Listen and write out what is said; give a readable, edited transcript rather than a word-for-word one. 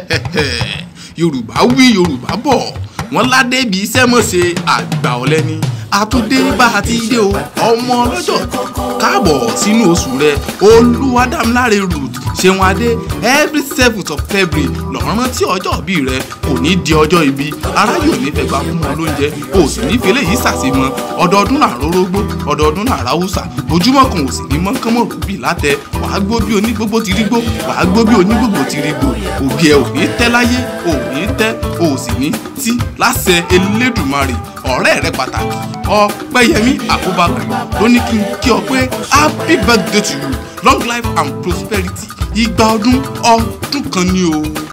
Yorùbá wí Yorùbá bọ̀ wọ́n ládé bí iṣẹ́ mọ̀ ṣe àgbà ọ̀lẹ ni àtúndé bá a ti dé o ọmọ ọlọ́jọ́ káàbọ̀ sínú oṣù rẹ Olúwadámiláre Ruth Ṣeun Adé every 7th of February lọ́rán tí ọjọ́ ìbí rẹ kò ní di ọjọ́ ibi aráyò ní fẹ́ gba fún ọ lóúnjẹ o sì ní fẹlẹ́ yìí ṣàṣemọ ọdọọdún náà rórógbó ọdọọdún náà ráwùsà ojúmọ́ kan ò sì ní mọ́kánmọ́ rúbì látẹ wàá gbó bí onígbógbó ti rí gbó wàá gbó bí onígbógbó ti rí gbó òbí ẹ ò ní tẹ́ láyé ò ní tẹ́ ò sì ní tí láṣẹ Elédùmarè ọ̀rẹ́ rẹ pàtàkì Ọpẹ́yẹmí Abubakar ló ní kí n kí ọ pé happy birthday to you long life and prosperity ìgbà ọdún kan ni o.